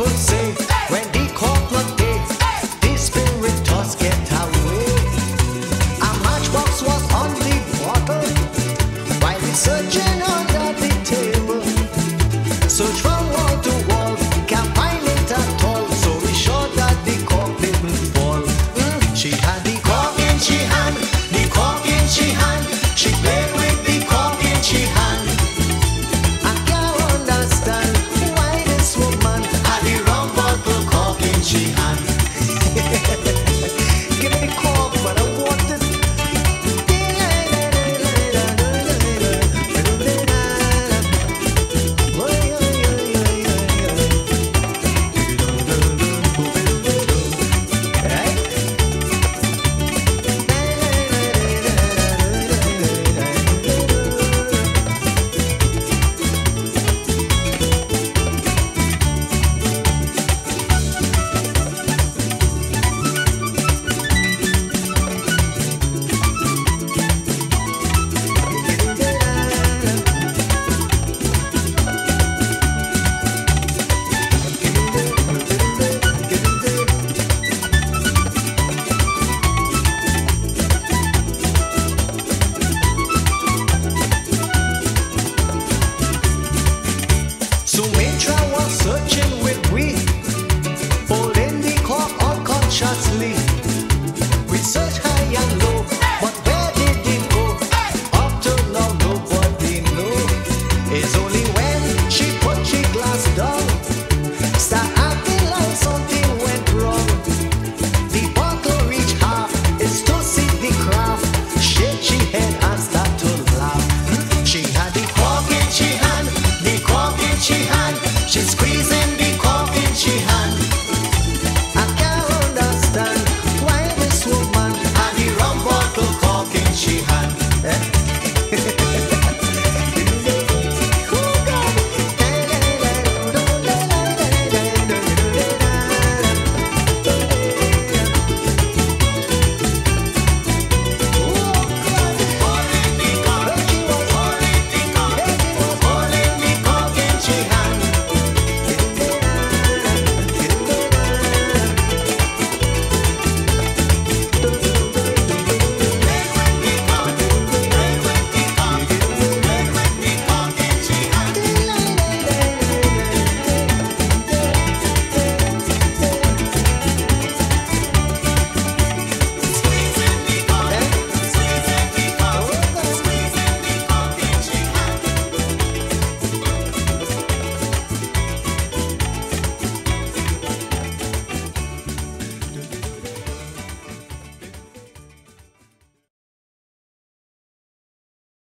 people say when the cork not day, the spirit does get away. A matchbox was on the bottle while we searching under the table. Search from wall to wall, can't find it at all. So we sure that the cork didn't fall. She had the cork in she hand, the cork in she hand. She played with the cork in she hand. I can't understand why this woman had the wrong bottle cork in she hand. Give me the cork, but I want it. Sumitra was searching with we, holding the cork unconsciously. We searched high and low, but where did it go? Up till now nobody know. It's only when she put she glass down, start acting like something went wrong. The bottle reached half, it's to see the craft. Shake she head and start to laugh. She had the cork in she hand, the cork in she hand. She squeezed it